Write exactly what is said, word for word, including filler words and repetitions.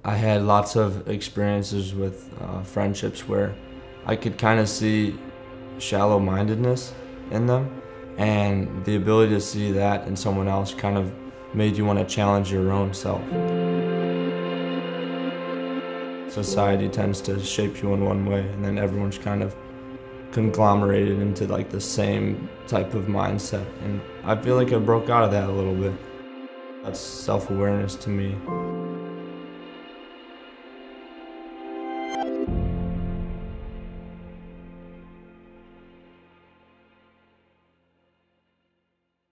I had lots of experiences with uh, friendships where I could kind of see shallow-mindedness in them, and the ability to see that in someone else kind of made you want to challenge your own self. Society tends to shape you in one way, and then everyone's kind of conglomerated into like the same type of mindset, and I feel like I broke out of that a little bit. That's self-awareness to me.